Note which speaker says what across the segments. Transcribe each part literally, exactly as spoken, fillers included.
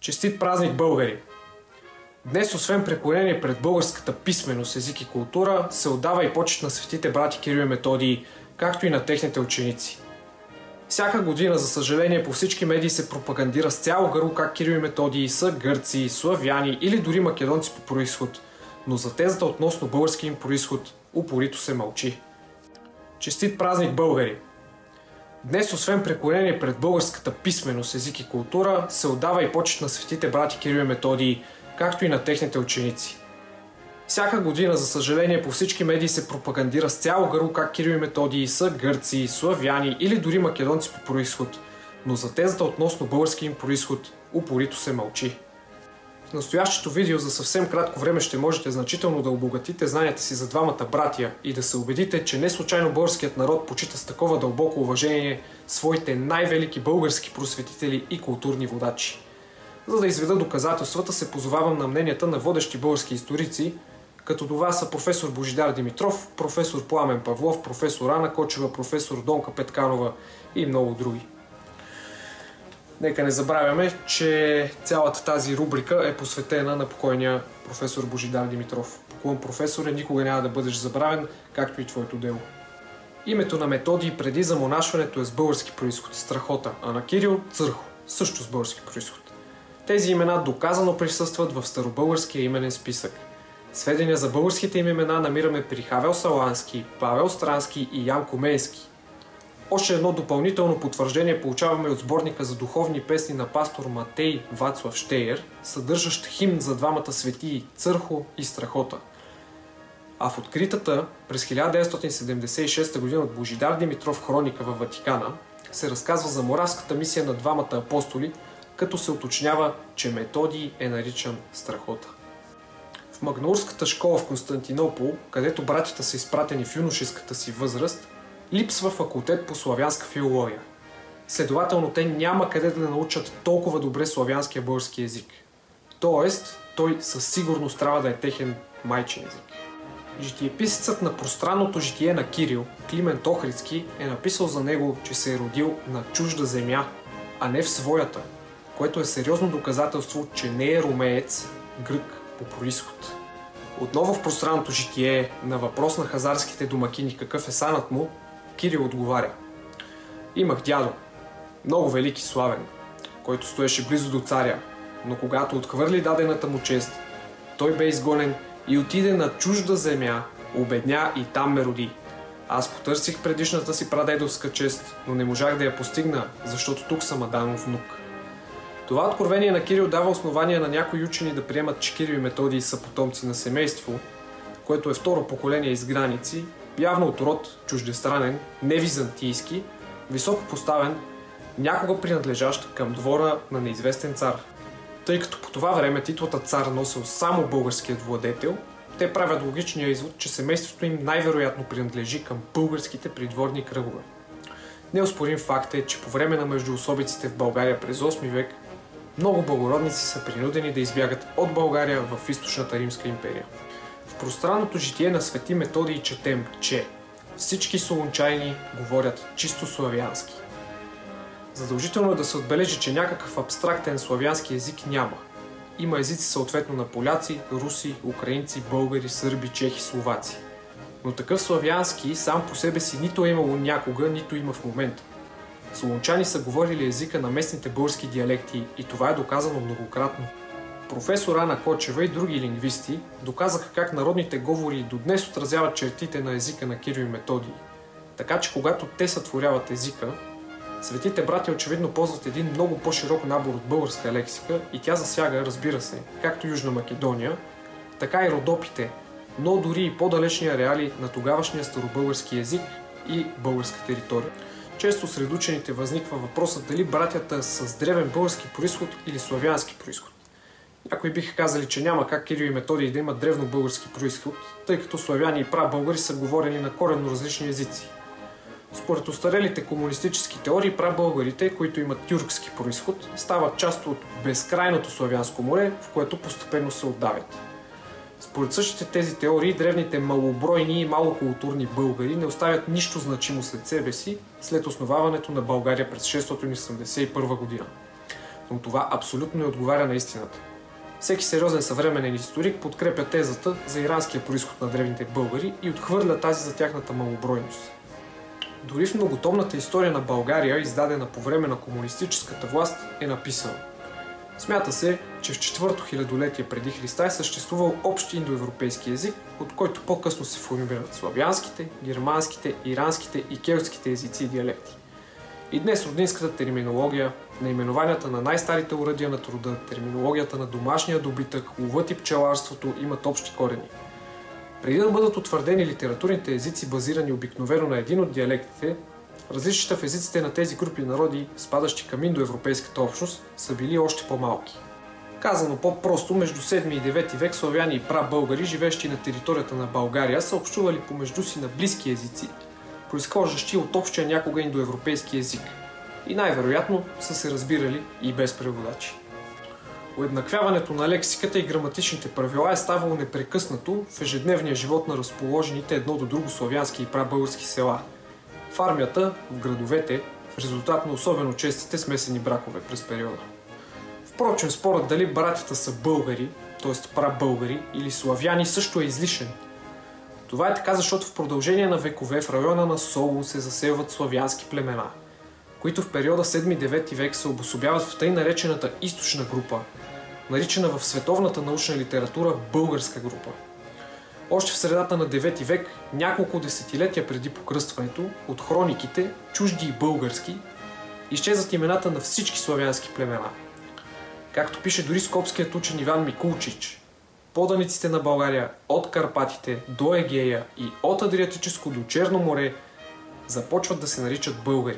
Speaker 1: Честит празник, българи! Днес, освен преклонение пред българската писменост, език и култура, се отдава и почет на светите брати Кирил и Методий, както и на техните ученици. Всяка година, за съжаление, по всички медии се пропагандира с цяло гърло как Кирил и Методий са гърци, славяни или дори македонци по происход, но за тезата относно българския им происход упорито се мълчи. Честит празник, българи! Днес, освен преклонение пред българската писменост, език и култура, се отдава и почет на светите брати Кирил и Методий, както и на техните ученици. Всяка година, за съжаление, по всички медии се пропагандира с цяло гърло как Кирил и Методий са гърци, славяни или дори македонци по происход, но за тезата относно българския им происход упорито се мълчи. В настоящето видео за съвсем кратко време ще можете значително да обогатите знанията си за двамата братия и да се убедите, че не случайно българският народ почита с такова дълбоко уважение своите най-велики български просветители и културни водачи. За да изведа доказателствата, се позовавам на мненията на водещи български историци, като това са професор Божидар Димитров, професор Пламен Павлов, професор Ана Кочева, професор Донка Петканова и много други. Нека не забравяме, че цялата тази рубрика е посветена на покойния професор Божидар Димитров. Поклон, професоре, никога няма да бъдеш забравен, както и твоето дело. Името на Методий преди замонашването е с български произход, Страхота, а на Кирил – Църхо, също с български произход. Тези имена доказано присъстват в старобългарския именен списък. Сведения за българските им имена намираме при Хавел Салански, Павел Странски и Ян Коменски. Още едно допълнително потвърждение получаваме от сборника за духовни песни на пастор Матей Вацлав Щеер, съдържащ химн за двамата светии Църхо и Страхота. А в откритата през хиляда деветстотин седемдесет и шеста година от Божидар Димитров хроника във Ватикана се разказва за моравската мисия на двамата апостоли, като се уточнява, че Методий е наричан Страхота. В Магнаурската школа в Константинопол, където братята са изпратени в юношеската си възраст, липсва факултет по славянска филология. Следователно, те няма къде да научат толкова добре славянския български език. Тоест, той със сигурност трябва да е техен майчин език. Житиеписецът на пространното житие на Кирил, Климент Охридски, е написал за него, че се е родил на чужда земя, а не в своята, което е сериозно доказателство, че не е ромеец, грък по происход. Отново в пространното житие, на въпрос на хазарските домакини какъв е санът му, Кирил отговаря: имах дядо, много велик и славен, който стоеше близо до царя, но когато отхвърли дадената му чест, той бе изгонен и отиде на чужда земя, обедня и там ме роди. Аз потърсих предишната си прадедовска чест, но не можах да я постигна, защото тук съм Аданов внук. Това откровение на Кирил дава основание на някои учени да приемат, че Кирил и Методий са потомци на семейство, което е второ поколение изграници, явно от род чуждестранен, не византийски, високо поставен, някога принадлежащ към двора на неизвестен цар. Тъй като по това време титлата цар носил само българският владетел, те правят логичния извод, че семейството им най-вероятно принадлежи към българските придворни кръгове. Неоспорим факт е, че по време на междуособиците в България през осми век много благородници са принудени да избягат от България в източната Римска империя. В пространното житие на свети Методий четем, че всички солунчайни говорят чисто славянски. Задължително е да се отбележи, че някакъв абстрактен славянски език няма. Има езици съответно на поляци, руси, украинци, българи, сърби, чехи, словаци. Но такъв славянски сам по себе си нито е имало някога, нито има в момента. Солунчани са говорили езика на местните български диалекти и това е доказано многократно. Професор Ана Кочева и други лингвисти доказаха как народните говори до днес отразяват чертите на езика на Кирил и Методий. Така че когато те сътворяват езика, светите братя очевидно ползват един много по-широк набор от българска лексика и тя засяга, разбира се, както Южна Македония, така и Родопите, но дори и по-далечни ареали на тогавашния старобългарски език и българска територия. Често сред учените възниква въпросът дали братята са с древен български произход или славянски произход. Някои биха казали, че няма как Кирил и Методий да имат древно български произход, тъй като славяни и прабългари са говорили на коренно различни езици. Според остарелите комунистически теории, прабългарите, които имат тюркски произход, стават част от безкрайното славянско море, в което постепенно се отдавят. Според същите тези теории, древните малобройни и малокултурни българи не оставят нищо значимо след себе си, след основаването на България през шестстотин осемдесет и първа година. но това абсолютно не отговаря на истината. Всеки сериозен съвременен историк подкрепя тезата за иранския произход на древните българи и отхвърля тази за тяхната малобройност. Дори в многотомната история на България, издадена по време на комунистическата власт, е написано: смята се, че в четвърто хилядолетие преди Христа е съществувал общ индоевропейски език, от който по-късно се формират славянските, германските, иранските и келтските езици и диалекти. И днес роднинската терминология, наименованията на най-старите уръдия на труда, терминологията на домашния добитък, ловът и пчеларството имат общи корени. Преди да бъдат утвърдени литературните езици, базирани обикновено на един от диалектите, различията в езиците на тези групи народи, спадащи към индоевропейската общност, са били още по-малки. Казано по-просто, между седми и девети век славяни и прабългари, живеещи на територията на България, са общували помежду си на близки езици, произхождащи от общия някога индоевропейски език, и най-вероятно са се разбирали и без преводачи. Уеднаквяването на лексиката и граматичните правила е ставало непрекъснато в ежедневния живот на разположените едно до друго славянски и прабългарски села, в армията, в градовете, в резултат на особено честите смесени бракове през периода. Впрочем, спорът дали братята са българи, т.е. прабългари, или славяни, също е излишен. Това е така, защото в продължение на векове в района на Солун се заселват славянски племена, които в периода седми-девети век се обособяват в тъй наречената източна група, наричана в световната научна литература българска група. Още в средата на девети век, няколко десетилетия преди покръстването, от хрониките, чужди и български, изчезват имената на всички славянски племена. Както пише дори скопският учен Иван Микулчич, поданиците на България от Карпатите до Егея и от Адриатическо до Черно море започват да се наричат българи.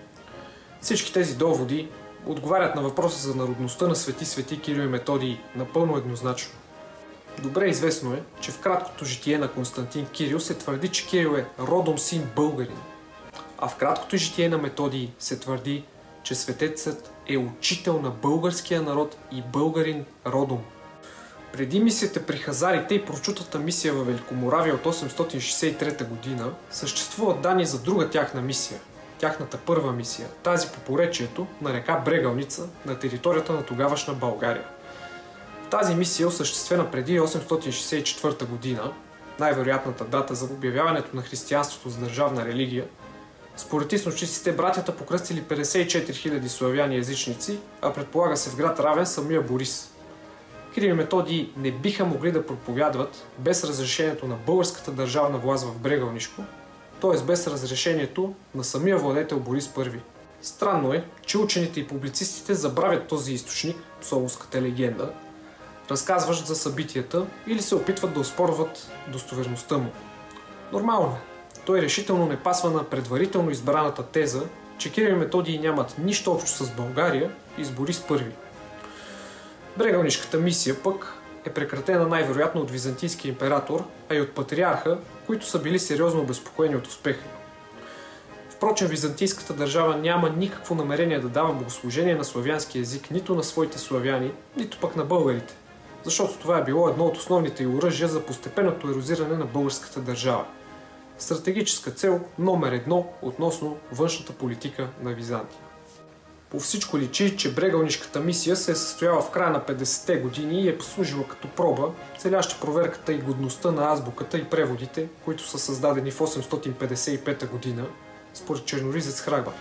Speaker 1: Всички тези доводи отговарят на въпроса за народността на свети свети Кирил и Методий напълно еднозначно. Добре известно е, че в краткото житие на Константин Кирил се твърди, че Кирил е родом син българин, а в краткото житие на Методий се твърди, че светецът е учител на българския народ и българин родом. Преди мисията при хазарите и прочутата мисия във Великоморавия от осемстотин шейсет и трета година съществуват данни за друга тяхна мисия, тяхната първа мисия, тази по поречието на река Брегалница на територията на тогавашна България. Тази мисия, осъществена преди осемстотин шейсет и четвърта година, най-вероятната дата за обявяването на християнството за държавна религия, според източниците братята покръстили петдесет и четири хиляди славяни езичници, а предполага се в град Равен самия Борис. Кирил и Методий не биха могли да проповядват без разрешението на българската държавна власт в Брегалнишко, т.е. без разрешението на самия владетел Борис Първи. Странно е, че учените и публицистите забравят този източник, солунската легенда, разказващ за събитията, или се опитват да оспорват достоверността му. Нормално е. Той решително не пасва на предварително избраната теза, че Кирил и Методий нямат нищо общо с България и с Борис Първи. Брегалнишката мисия пък е прекратена най-вероятно от византийския император, а и от патриарха, които са били сериозно обезпокоени от успеха. Впрочем, византийската държава няма никакво намерение да дава богослужение на славянски език нито на своите славяни, нито пък на българите, защото това е било едно от основните й оръжия за постепенното ерозиране на българската държава. Стратегическа цел номер едно относно външната политика на Византия. По всичко личи, че Брегалнишката мисия се е състояла в края на петдесетте години и е послужила като проба, целяща проверката и годността на азбуката и преводите, които са създадени в осемстотин петдесет и пета година, според черноризец Храгба.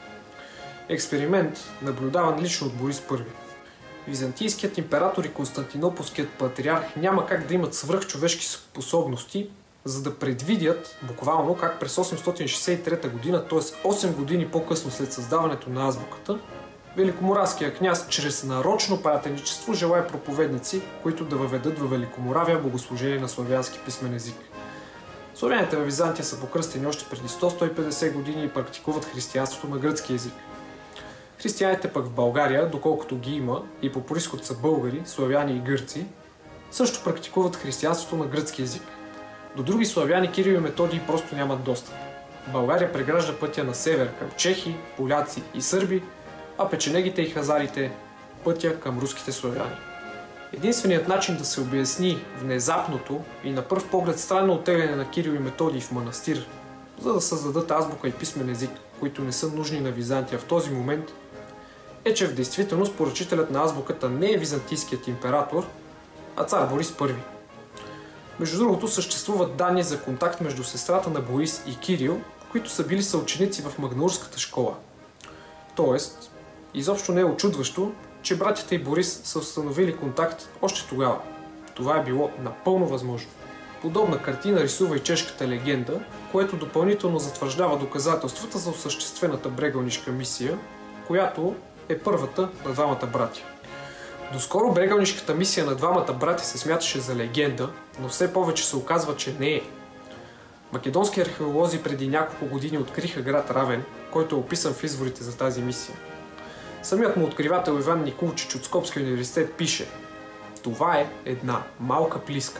Speaker 1: Експеримент, наблюдаван лично от Борис Първи. Византийският император и Константинополският патриарх няма как да имат свръхчовешки способности, за да предвидят буквално как през осемстотин шейсет и трета година, т.е. осем години по-късно след създаването на азбуката, Великоморавския княз чрез нарочно пратеничество желая проповедници, които да въведат във Великоморавия богослужение на славянски писмен език. Славяните във Византия са покръстени още преди сто до сто и петдесет години и практикуват християнството на гръцки език. Християните пък в България, доколкото ги има и по произход са българи, славяни и гърци, също практикуват християнството на гръцки език. До други славяни Кирил и Методий просто нямат достъп. България прегражда пътя на север към чехи, поляци и сърби, а печенегите и хазарите пътя към руските славяни. Единственият начин да се обясни внезапното и на пръв поглед странно оттегляне на Кирил и Методий в манастир, за да създадат азбука и писмен език, които не са нужни на Византия в този момент, е, че в действителност поръчителят на азбуката не е византийският император, а цар Борис Първи. Между другото, съществуват данни за контакт между сестрата на Борис и Кирил, които са били съученици в Магнаурската школа. Тоест, изобщо не е очудващо, че братята и Борис са установили контакт още тогава. Това е било напълно възможно. Подобна картина рисува и чешката легенда, което допълнително затвърждава доказателствата за осъществената брегалнишка мисия, която е първата на двамата братя. Доскоро брегалнишката мисия на двамата братя се смяташе за легенда, но все повече се оказва, че не е. Македонски археолози преди няколко години откриха град Равен, който е описан в изворите за тази мисия. Самият му откривател Иван Никулчич от Скопския университет пише: това е една малка плиска.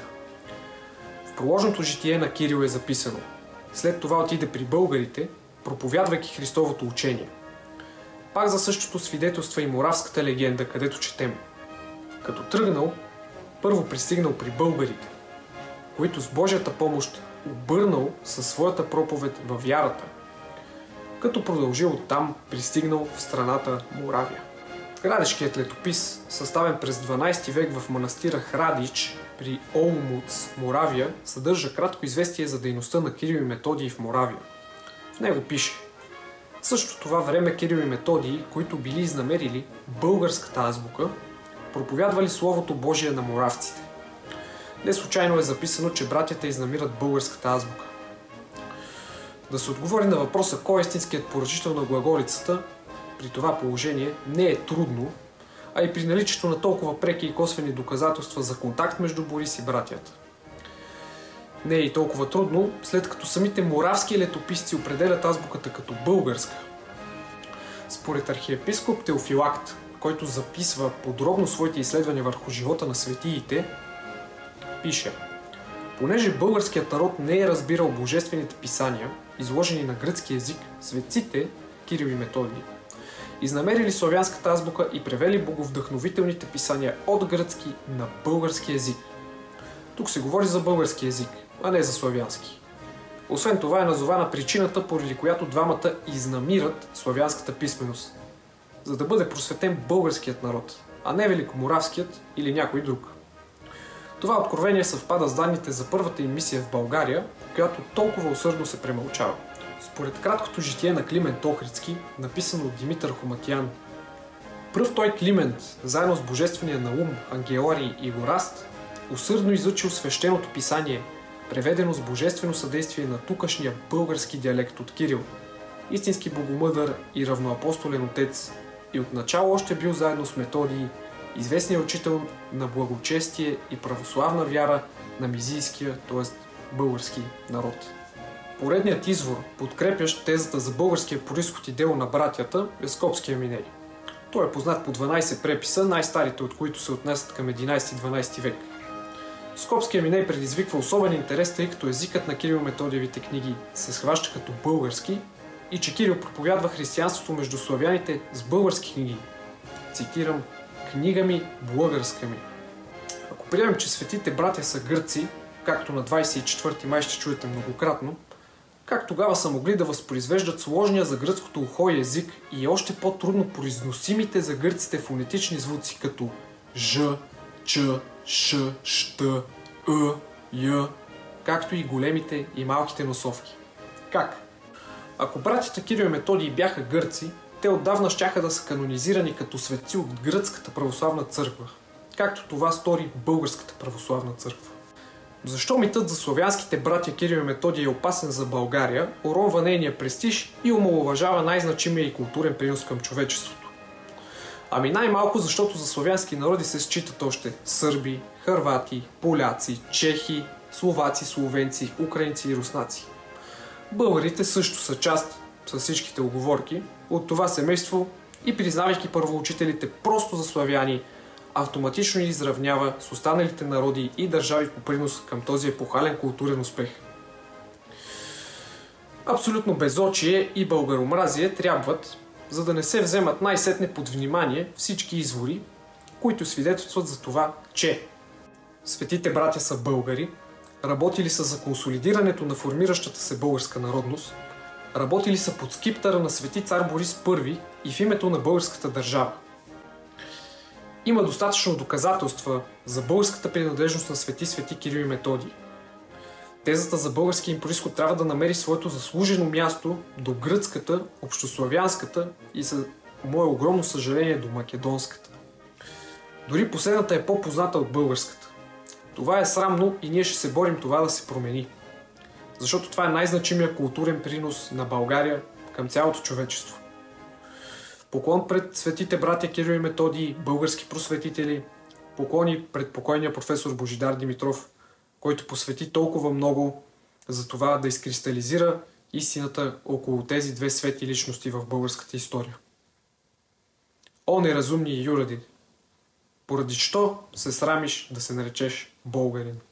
Speaker 1: В проложното житие на Кирил е записано: след това отиде при българите, проповядвайки Христовото учение. Пак за същото свидетелства и моравската легенда, където четем: като тръгнал, първо пристигнал при българите, които с Божията помощ обърнал със своята проповед във вярата, като продължил оттам, пристигнал в страната Моравия. Градешкият летопис, съставен през дванадесети век в манастира Храдич при Олмуц, Моравия, съдържа кратко известие за дейността на Кирил и Методий в Моравия. В него пише: в същото това време Кирил и Методий, които били изнамерили българската азбука, проповядвали Словото Божие на моравците. Не случайно е записано, че братята изнамират българската азбука. Да се отговори на въпроса кой е истинският поръчител на глаголицата, при това положение не е трудно, а и при наличието на толкова преки и косвени доказателства за контакт между Борис и братята. Не е и толкова трудно, след като самите моравски летописци определят азбуката като българска. Според архиепископ Теофилакт, който записва подробно своите изследвания върху живота на светиите, пише: понеже българският народ не е разбирал божествените писания, изложени на гръцки език, светците, Кирил и Методий, изнамерили славянската азбука и превели боговдъхновителните писания от гръцки на български език. Тук се говори за български език, а не за славянски. Освен това е назована причината, поради която двамата изнамират славянската писменост, за да бъде просветен българският народ, а не великоморавският или някой друг. Това откровение съвпада с данните за първата им мисия в България, която толкова усърдно се премълчава. Според краткото житие на Климент Охридски, написано от Димитър Хоматиян, пръв той Климент, заедно с божествения Наум, Ангеларий и Гораст, усърдно изучил свещеното писание, преведено с божествено съдействие на тукашния български диалект от Кирил, истински богомъдър и равноапостолен отец, и отначало още бил заедно с Методий, известният учител на благочестие и православна вяра на мизийския, т.е. български народ. Поредният извор, подкрепящ тезата за българския произход и дело на братята, е Скопския Миней. Той е познат по дванадесет преписа, най-старите от които се отнасят към единадесети-дванадесети век. Скопския Миней предизвиква особен интерес, тъй като езикът на Кирил Методиевите книги се схваща като български и че Кирил проповядва християнството между славяните с български книги. Цитирам: книга ми, българска ми. Ако приемем, че светите братя са гърци, както на двадесет и четвърти май ще чуете многократно, как тогава са могли да възпроизвеждат сложния за гръцкото ухо и език и още по-трудно произносимите за гърците фонетични звуци като ж, ч, ш, щ, ъ, й, както и големите и малките носовки? Как? Ако братята Кирил и Методий бяха гърци, те отдавна щяха да са канонизирани като светци от гръцката православна църква, както това стори българската православна църква. Защо митът за славянските братя Кирил и Методий е опасен за България, уронва нейния престиж и омаловажава най-значимия и културен принос към човечеството? Ами най-малко защото за славянски народи се считат още сърби, хървати, поляци, чехи, словаци, словенци, украинци и руснаци. Българите също са част, с всичките уговорки, от това семейство и признавайки първоучителите просто за славяни, автоматично ги изравнява с останалите народи и държави по принос към този епохален културен успех. Абсолютно безочие и българомразие трябват, за да не се вземат най-сетне под внимание всички извори, които свидетелстват за това, че светите братя са българи, работили са за консолидирането на формиращата се българска народност, работили са под скиптъра на свети цар Борис Първи и в името на българската държава. Има достатъчно доказателства за българската принадлежност на свети Свети Кирил и Методий. Тезата за българския им произход трябва да намери своето заслужено място до гръцката, общославянската и, за мое огромно съжаление, до македонската. Дори последната е по-позната от българската. Това е срамно и ние ще се борим това да се промени. Защото това е най-значимия културен принос на България към цялото човечество. Поклон пред светите братя Кирил и Методий, български просветители, поклони пред покойния професор Божидар Димитров, който посвети толкова много за това да изкристализира истината около тези две свети личности в българската история. О, неразумни юради! Поради що се срамиш да се наречеш българин?